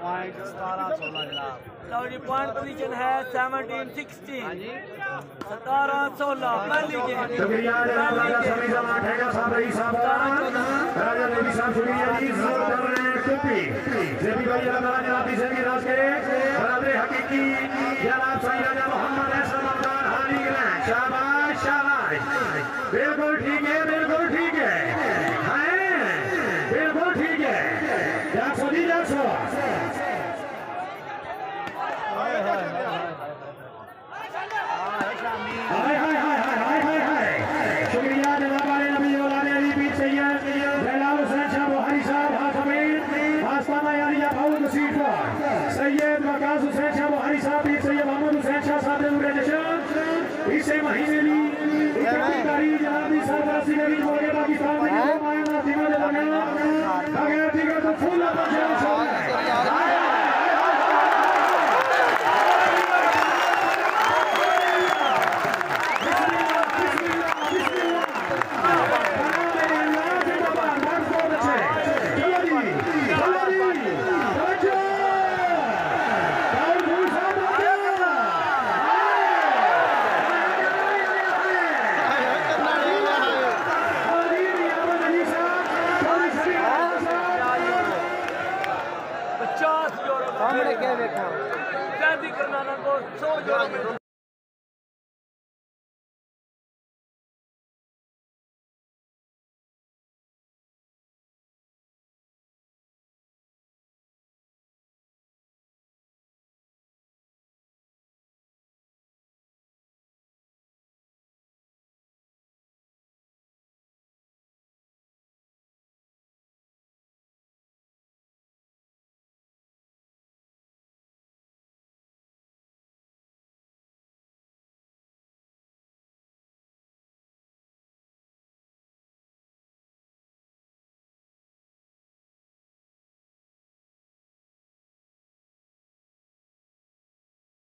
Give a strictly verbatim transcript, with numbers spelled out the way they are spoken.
Point सतारह सोलह जनाब। लो जी पॉइंट पोजीशन है सेवनटीन सिक्सटीन सतारह सोलह पहली गेम। शुक्रिया जनाब राजा समी जमा ठेका साहब रही साहब राजा देवी साहब शुक्रिया जी जोर कर रहे हैं टोपी जेबी भाई अल्लाह जनाब की जिंदगी राज करे बराबर हकीकी जनाब सही राजा मोहम्मद हसन अब्दाल हाली ग्रैंड शाबाश शाबाश बिल्कुल ठीक है बिल्कुल ठीक है बिल्कुल ठीक है जासो जी जासो हाय हाय हाय हाय हाय हाय हाय शुक्रिया जनाब वाले नबी औलाद अली पीर सैयद जलाल हुसैन शाह बुहारी साहब हासमीन आस्ताना यारिया फाउद सीट पर सैयद वकास हुसैन शाह बुहारी साहब पीर सैयद मोहम्मद हुसैन शाह साहब ने उरे नशन इसे महीने ली इकतीस तारीख जनाब दी सरबराही ने भी बोले पाकिस्तान में जो मायना दिना दे लगा अगर ठीक है तो फुल अप करनाना को सौ